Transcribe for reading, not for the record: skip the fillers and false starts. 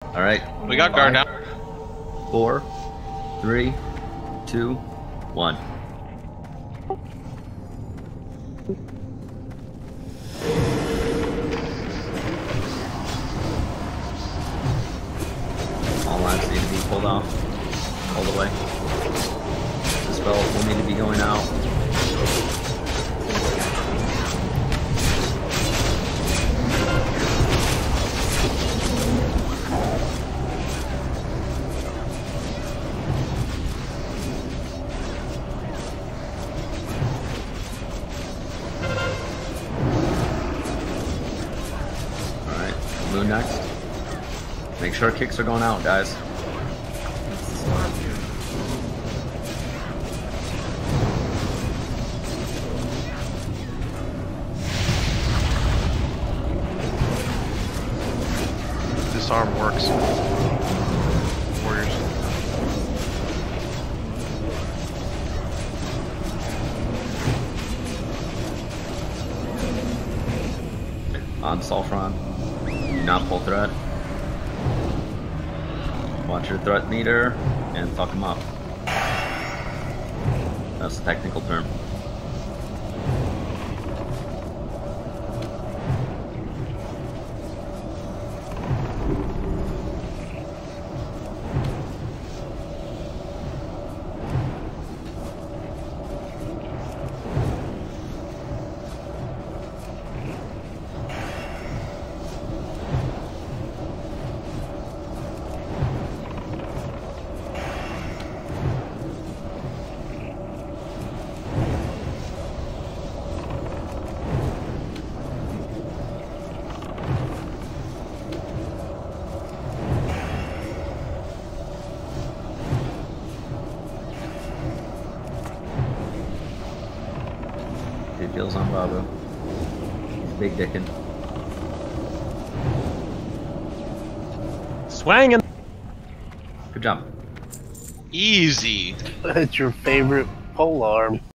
All right. We got guard now. 4, 3, 2, 1. All lines need to be pulled off all the way. The spells will need to be going out. Moon next. Make sure kicks are going out, guys. Disarm works. Warriors. On Sulfuron. Do not pull threat. Watch your threat meter and fuck them up. That's the technical term. Good deals on Babu. He's big dickin'. Swangin'. Good job. Easy. That's your favorite polearm.